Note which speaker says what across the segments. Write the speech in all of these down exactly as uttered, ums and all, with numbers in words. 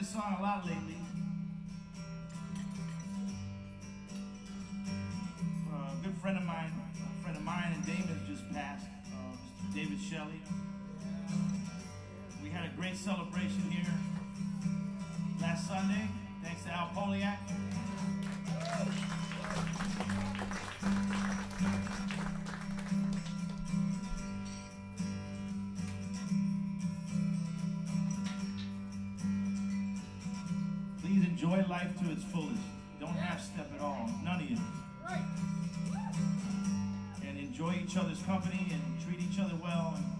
Speaker 1: this song a lot lately. Uh, a good friend of mine, a friend of mine and David just passed, uh, Mister David Shelley. We had a great celebration here last Sunday, thanks to Al Poliak. Please enjoy life to its fullest. Don't half-step at all. None of you.
Speaker 2: Right.
Speaker 1: And enjoy each other's company and treat each other well. And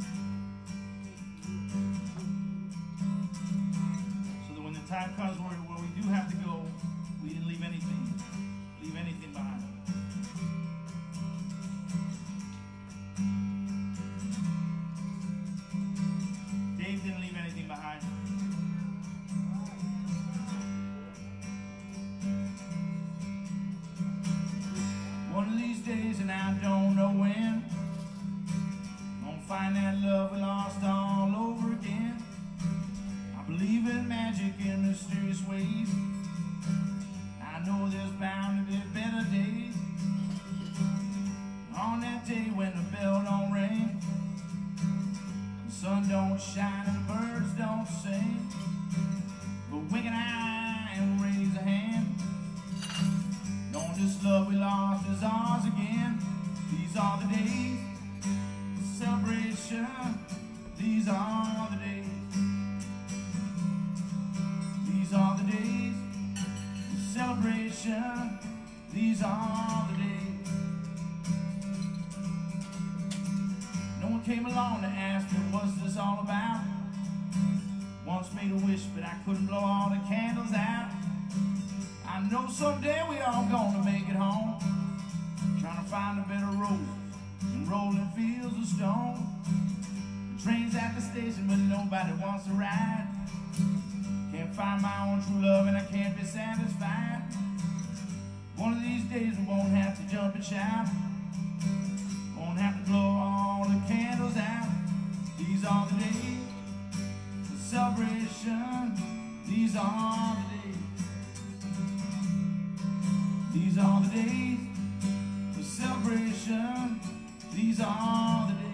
Speaker 1: so that when the time comes where, where we do have to go, we didn't leave anything, leave anything behind. Dave didn't leave anything behind. One of these days, and I don't know when, gonna find that love we lost all over again. I believe in magic in mysterious ways. I know there's bound to be better days. On that day when the bell don't ring, the sun don't shine and the birds don't sing, but wink an eye and raise a hand. Knowing this love we lost is ours again. These are the days of celebration. These are the days. These are the days of celebration. These are the days. No one came along to ask me what's this all about. Once made a wish, but I couldn't blow all the candles out. I know someday we all gonna make it home, trying to find a better road than rolling fields of stone. The train's at the station, but nobody wants to ride. Can't find my own true love, and I can't be satisfied. One of these days we won't have to jump and shout, won't have to blow all the candles out. These are the days of celebration. These are the days. These are the days for celebration. These are the days.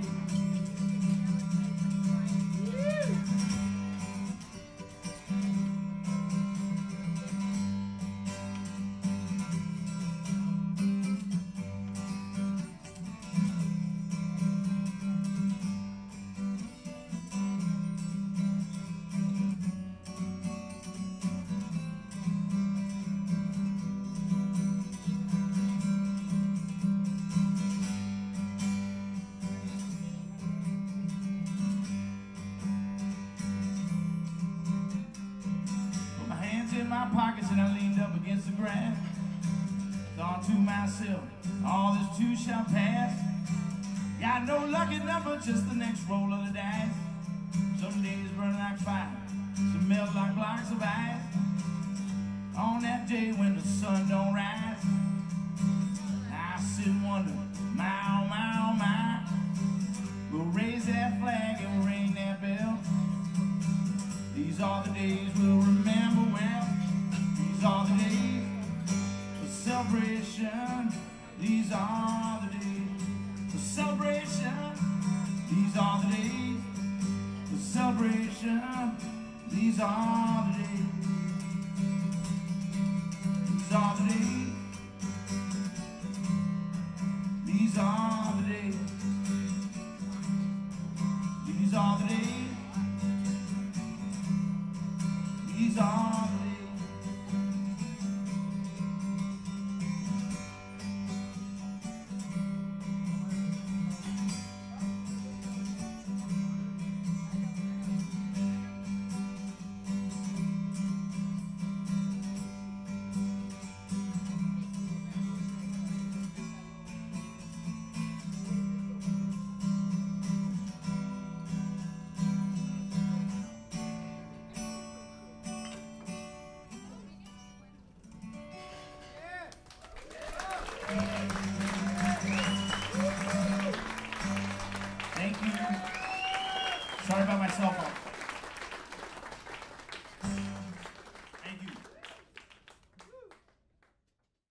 Speaker 1: In my pockets and I leaned up against the grass, thought to myself, all this too shall pass. Got no lucky number, just the next roll of the dice. Some days burn like fire, some melt like blocks of ice. On that day when the sun don't rise, I sit and wonder, my oh my oh my, we'll raise that flag and we'll ring that bell. These are the days we'll remember well. These are the days for celebration. These are the days for celebration. These are the days for celebration. These are the days. These are the days. These are the days. These are the days. These are the days. Thank you. Sorry about my cell phone.